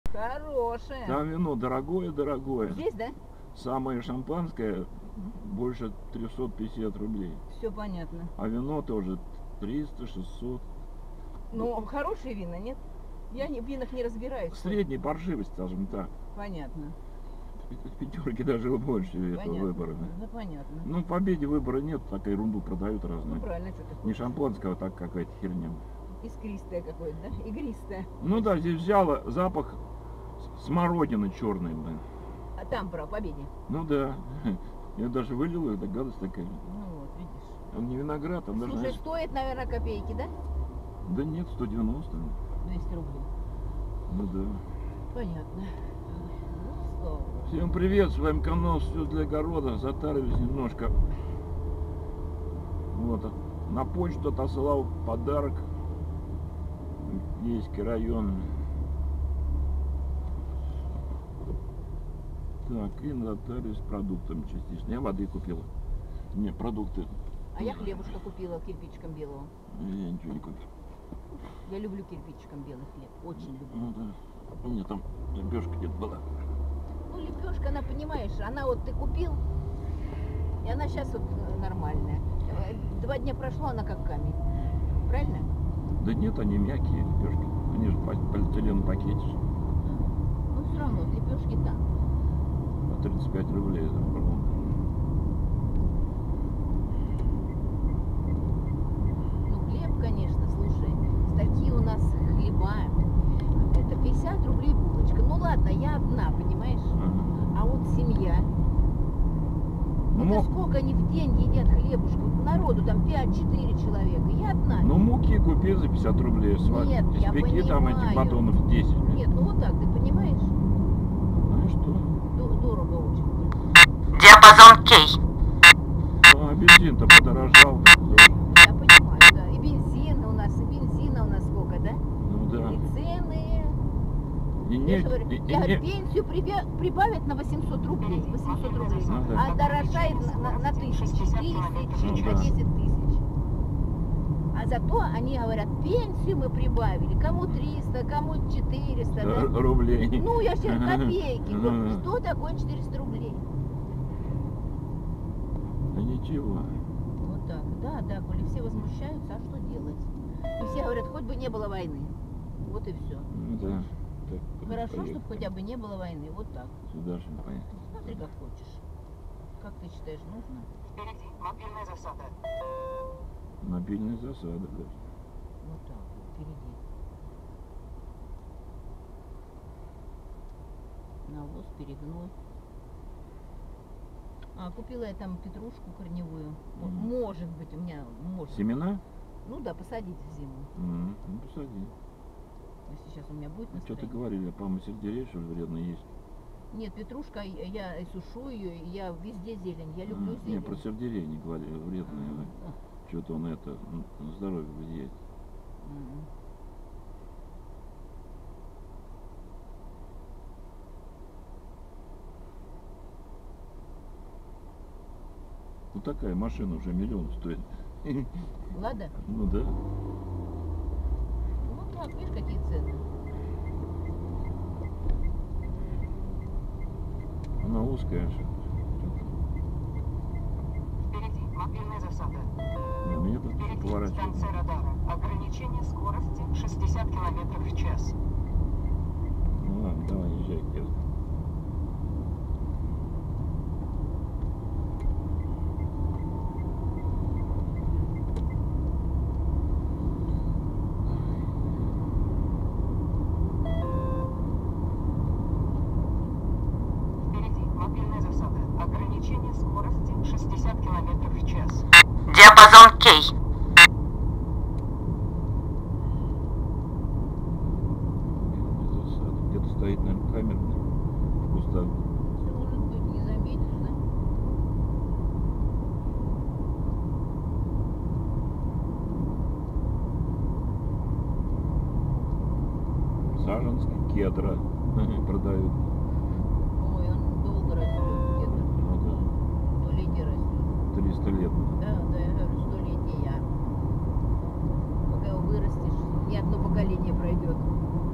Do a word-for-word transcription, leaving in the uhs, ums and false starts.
Хорошее. Там вино дорогое-дорогое. Здесь, да? Самое шампанское больше трёхсот пятидесяти рублей. Все понятно. А вино тоже триста-шестьсот. Ну, хорошие вина, нет? Я не, в винах не разбираюсь. Средней паршивости, скажем так. Понятно. Пятерки даже больше этого Понятно. выбора. Ну, понятно. Ну, в Победе выбора нет, такая ерунду продают Ну, разную. правильно, что ты Не хочешь. шампанского, так какая-то херня. Искристое какое-то, да? Игристое. Ну да, здесь взяла запах смородины черной, блин. А там, про Победе. Ну да. Я даже вылил, это гадость такая. Ну вот, видишь. Он не виноград, он даже... Слушай, знаешь, стоит, наверное, копейки, да? Да нет, сто девяносто. двести рублей. Ну да. Понятно. Ну, слава. Всем привет, с вами канал «Все для огорода». Затарились немножко. Вот, на почту отослал подарок. Ейский район. Так, и затарились продуктами частично. Я воды купила. Не, продукты. А я хлебушка купила кирпичиком белого. Я ничего не купил. Я люблю кирпичиком белый хлеб. Очень люблю. Ну да. У меня там лепешка где-то была. Ну, лепешка, она, понимаешь, она вот ты купил, и она сейчас вот нормальная. Два дня прошло, она как камень. Правильно? Да нет, они мягкие лепешки. Они же по полиэтиленовом пакете. Ну, все равно, лепешки там. По тридцать пять рублей за коробку. Ну, хлеб, конечно, слушай, такие у нас хлеба. Это пятьдесят рублей булочка. Ну, ладно, я одна, понимаешь? Ага. А вот семья. Ну, Это мо- сколько они в день едят хлебушку? Народу там пять-четыре человека. Я одна. Ну, муки купи за пятьдесят рублей. Нет, я Испеки там этих понимаю. батонов десять. Нет, ну вот так, ты понимаешь? Ну и что? Д- Дорого очень. Диапазон Кей. Ну, а бензин-то подорожал. тоже. Я понимаю, да. И бензин у нас, и бензина у нас сколько, да? Ну да. И цены. И Я, нефть, же говорю, и- и я говорю, нефть. пенсию прибя- прибавят на восемьсот рублей. восемьсот рублей. Ну да. А дорожает на, на, на тысячу, тысяч, Ну да. на десять тысяч. А зато они говорят, пенсию мы прибавили. Кому триста, кому четыреста. Да? Р- рублей. Ну, я сейчас копейки. Ну, Вот что такое четыреста рублей? Да ничего. Вот так. Да, да, коли все возмущаются, а что делать? И все говорят, хоть бы не было войны. Вот и все. Ну да. Так, Хорошо, поехали. чтобы хотя бы не было войны. Вот так. Сюда же поехали. Смотри, как хочешь. Как ты считаешь, нужно? Впереди мобильная засада. Мобильная засада, да. Вот так вот, впереди. Навоз, перегной. А, купила я там петрушку корневую. М- Мгм. Может быть, у меня может. Семена? Ну да, посадить в зиму. М, Ну, посади. Если сейчас у меня будет Что ты настроение. говорили, по-моему, сельдерей, что ли, вредно есть? Нет, петрушка, я я и сушу ее, и я везде зелень. Я люблю А, зелень. Не, про сельдерей не говорили, вредно. А, Что-то он это, ну, на здоровье влияет. м. Ну такая машина уже миллион стоит. Лада? Ну да. Ну так, видишь, какие цены. Она узкая. аж. Впереди мобильная засада. Ну, мне тут Впереди поворачивает. станция радара. Ограничение скорости шестьдесят километров в час. Ну ладно, давай, езжай, Кир. Впереди мобильная засада. Ограничение скорости шестьдесят километров в час. Диапазон Кей. Засада. Где-то стоит, наверное, камерный в кустах. Все может быть, не заметишь, да? Саженский кедра продают. Ой, он долго растет где-то. Ну да, Столетие растет. триста лет. Да, да, я говорю, столетия. Пока его вырастешь, не одно поколение пройдет.